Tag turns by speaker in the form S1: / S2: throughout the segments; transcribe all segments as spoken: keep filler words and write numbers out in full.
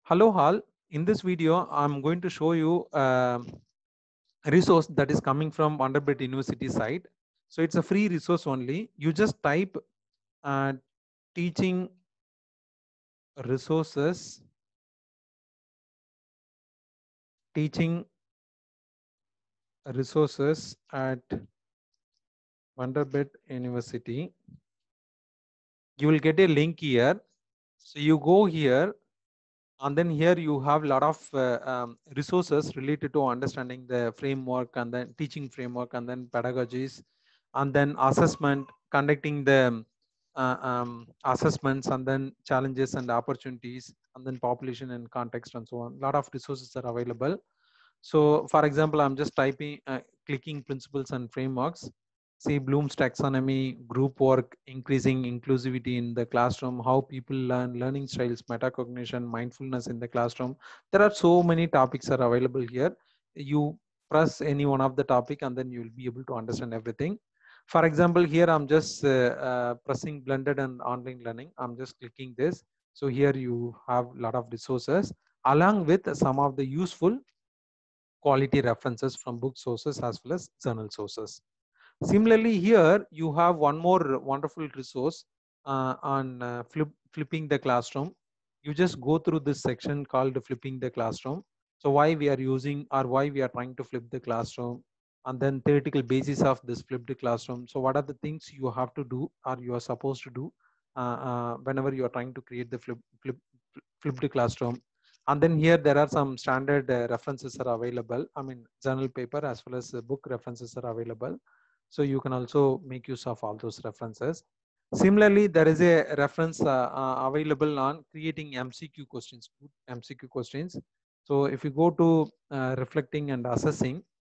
S1: Hello all, in this video I'm going to show you a resource that is coming from Vanderbilt University site. So it's a free resource only. You just type uh, teaching resources, teaching resources at Vanderbilt University. You will get a link here. So you go here, and then here you have a lot of uh, um, resources related to understanding the framework and then teaching framework and then pedagogies and then assessment, conducting the uh, um, assessments and then challenges and opportunities and then population and context and so on. A lot of resources are available. So for example, I'm just typing, uh, clicking principles and frameworks. See Bloom's taxonomy, group work, increasing inclusivity in the classroom, how people learn, learning styles, metacognition, mindfulness in the classroom. There are so many topics are available here. You press any one of the topic and then you will be able to understand everything. For example, here I'm just uh, uh, pressing blended and online learning. I'm just clicking this. So here you have a lot of resources along with some of the useful quality references from book sources as well as journal sources. Similarly, here you have one more wonderful resource uh, on uh, flip, flipping the classroom. You just go through this section called flipping the classroom. So why we are using or why we are trying to flip the classroom, and then theoretical basis of this flipped classroom. So what are the things you have to do or you are supposed to do uh, uh, whenever you are trying to create the flip, flip, flipped classroom. And then here there are some standard uh, references are available. I mean journal paper as well as uh, book references are available. So you can also make use of all those references. Similarly, there is a reference uh, uh, available on creating M C Q questions, M C Q questions. So if you go to uh, reflecting and assessing,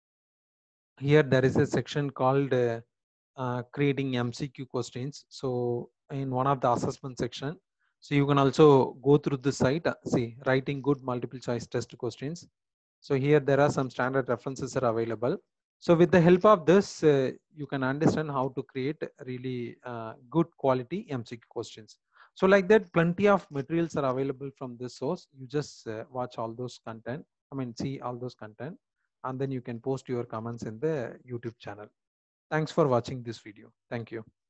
S1: here there is a section called uh, uh, creating M C Q questions. So in one of the assessment section, so you can also go through the site, uh, see writing good multiple choice test questions. So here there are some standard references are available. So with the help of this, uh, you can understand how to create really uh, good quality M C Q questions. So like that, plenty of materials are available from this source. You just uh, watch all those content. I mean, see all those content, and then you can post your comments in the YouTube channel. Thanks for watching this video. Thank you.